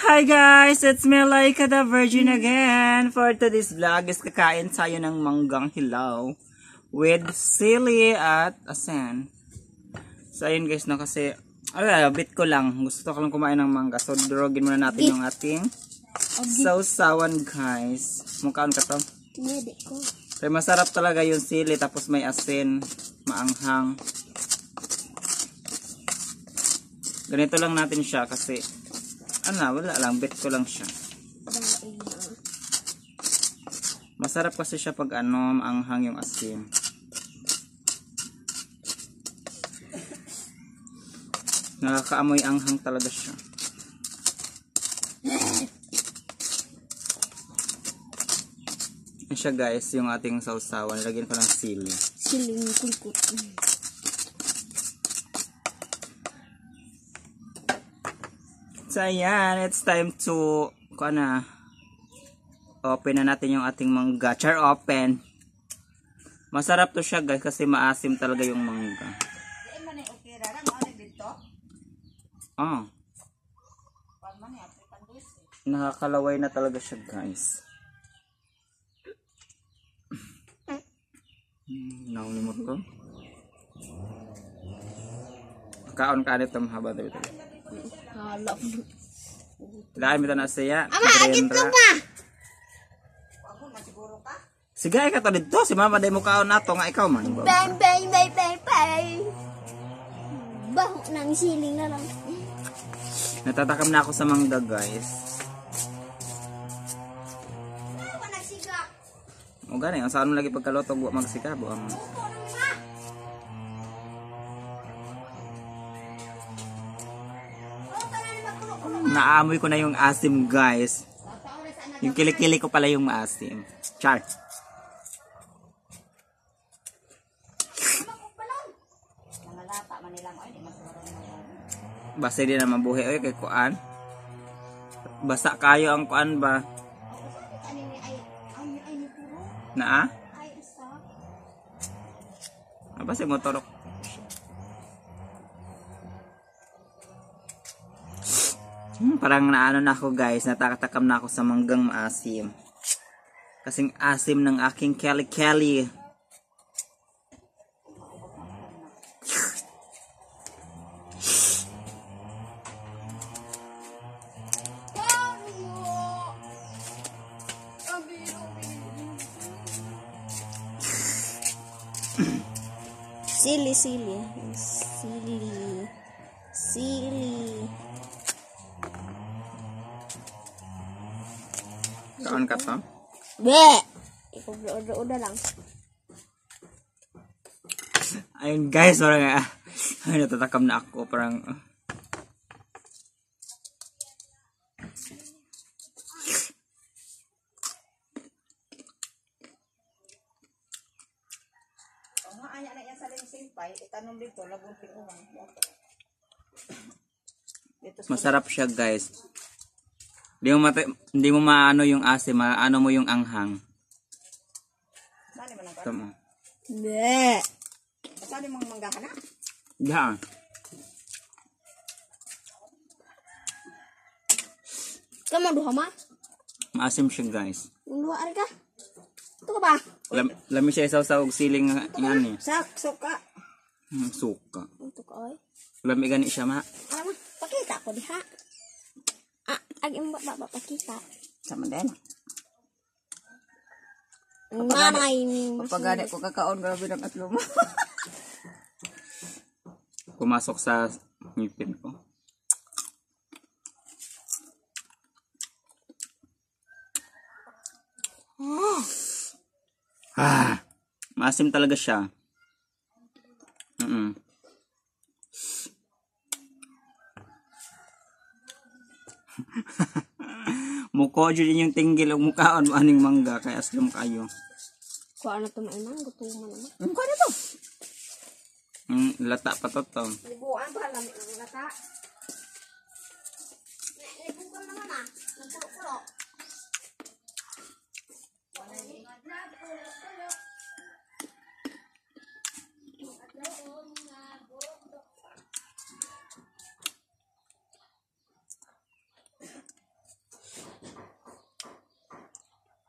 Hi guys, it's me Laika the Virgin again. For today's vlog is kakain tayo ng manggang hilaw with sili at asin. So ayun guys, no, kasi bit ko lang. Gusto ko lang kumain ng mangga. So durogin muna natin yung ating sausawan guys. Mukhaan ka to? Hindi ko. Pero masarap talaga yung sili tapos may asin, maanghang. Ganito lang natin siya kasi wala lang, bet ko lang siya. Masarap kasi siya pag maanghang yung asin. Nakakaamoy anghang talaga siya. Yan siya guys, yung ating sausawan. Lagyan ko ng sili. Siling kulkut. So ayan, it's time to open na natin yung ating mangga. Char open. Masarap to siya guys kasi maasim talaga yung mangga. Oh. Nakakalaway na talaga siya guys. Naulimot ko. Kaon ka nito mahaba dito. Halap. Dahil mo na siya. Ama, agit ko ba? Sige, ka to dito. Si mama day mo kaon nato nga ikaw man. Bang, bang, bang, bang, bang. Baho ng siling na lang. Natatakam na ako sa mangga guys. O gani, saan mo lagi pagkalotog magsikabo ang naamoy ko na yung asim guys. Yung kilikili ko pala yung maasim. Char. Basta di na mabuhi oy kay kuan. Basa kayo ang kuan ba? Naa? Apa sih motorok? Parang naano na ako guys, natakatakam na ako sa manggang maasim. Kasing asim ng aking keli-keli. Sili, sili. Sili. Sili. Kaon ka to? Be! Ikaw udah lang. Ayun guys, parang natatakam na ako. Parang masarap siya guys. Hindi mo maano yung asim, maano mo yung anghang. Tama. Be! Saan yung mangga ka na? Diyan. Kamu duha ma? Maasim siya guys. Duha ari ka? Ito ka ba? Lami siya isaw sa og siling nga ni. Suka. Suka. Ito ka oy. Lami gani siya ma. Ano? Pakita ko diha. Agi mo ba pakita? Sama din. Nanay. Pagani ko kakaon, grabe ng atlo mo. Pumasok sa ngipin ko. Maasim talaga siya. Muko din yung tinggil o mukhaan mo aning mangga kaya aslam kayo. Kuha na ito maimang, gutuman naman. Kuha na to. Lata pa to. Libuan ba? Lamig ang lata. Libuan naman nagpulo-pulo.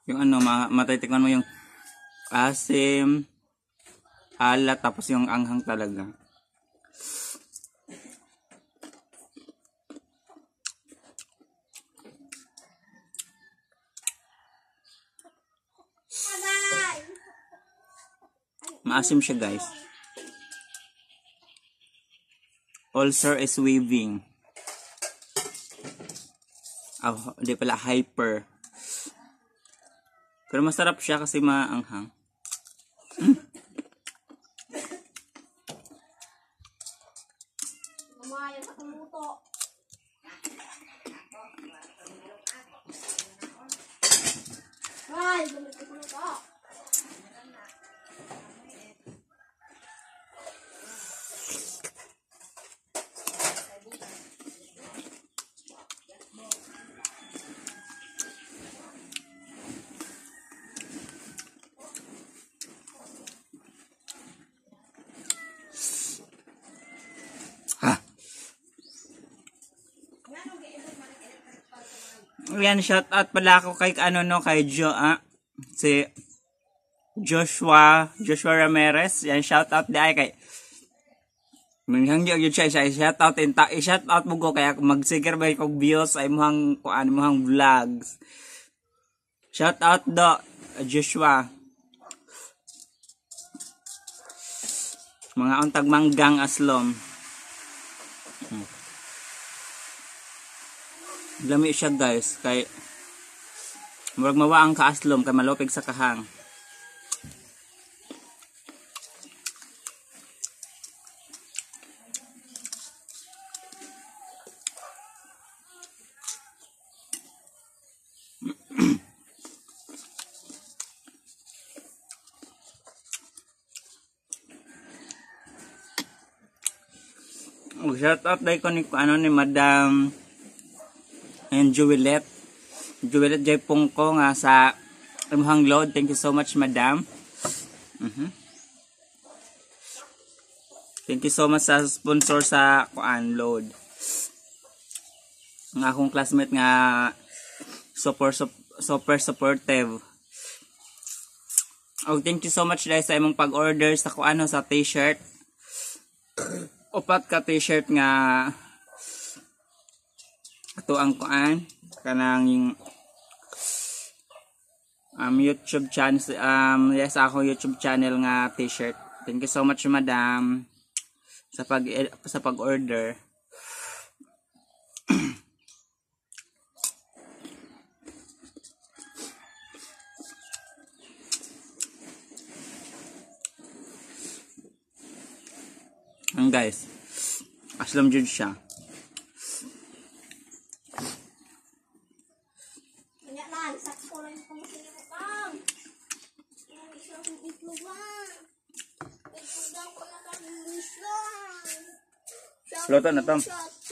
Yung ano, matitikman mo yung asim, alat, tapos yung anghang talaga. Maasim siya, guys. Ulcer is waving. Oh, hindi pala, hyper. Pero masarap siya kasi maanghang. Mamaya sa kumuto. Ay, bumalik ko kumuto. Yan, shout out pala ako kay kay si Joshua Ramirez. Yan, shout out di ay kay minhang yun siya shout out i-shout out mo ko kaya magsigir ba kog views ay mohang vlogs. Shout out do Joshua. Mga untag manggang aslom. Lami siya, guys, kay murag mawaang kaaslom kay malupig sa kahang. Shout out dai ko ni Madam and Juliet Jay Pongko nga sa imong load. Thank you so much, Madam. Thank you so much sa sponsor sa load. Nga akong classmate nga super supportive. Oh, thank you so much guys sa imong pag-order sa sa t-shirt. Upat ka t-shirt nga ato ang kanang YouTube channel yes ako YouTube channel nga t-shirt. Thank you so much, Madam, sa pag-order. Guys, aslam jud siya. Luto na to.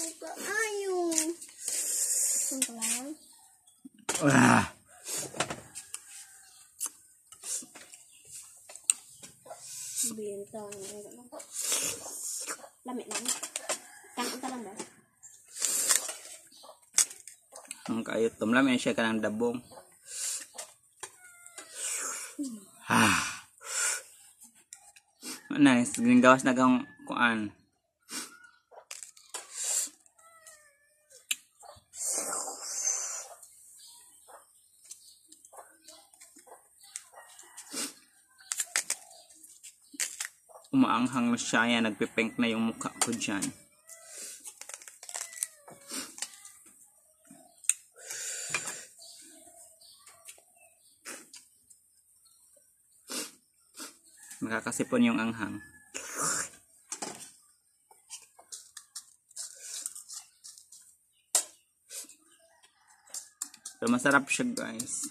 Lamit lang. Kanta lang ba? Ang kayot tumlam siya kanang dabong. Nice, ginggawas na kang kuan. Umaanghang na siya, yan, nagpipink na yung mukha ko dyan. Makakasipon yung anghang. So, masarap siya, guys.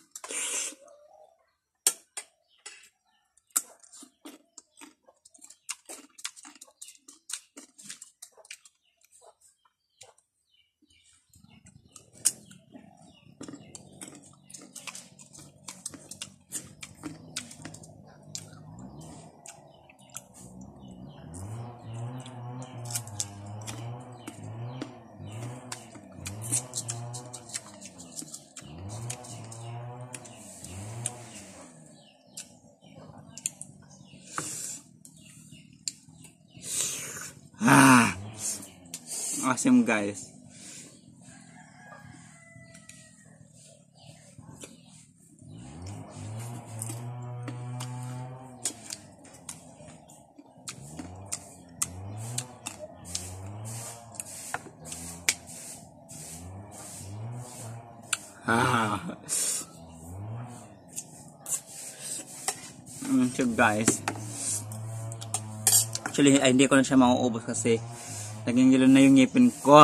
Asim guys. So guys, actually hindi ko na siya mauubos kasi naging gilo na yung ngipin ko.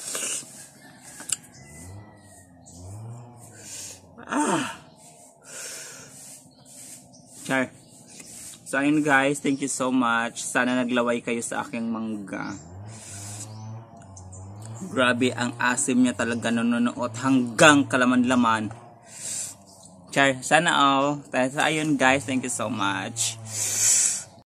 Char. So ayun guys, thank you so much. Sana naglaway kayo sa aking mangga. Grabe ang asim niya talaga, nunuot hanggang kalaman-laman. Char, sana all. So ayun guys, thank you so much.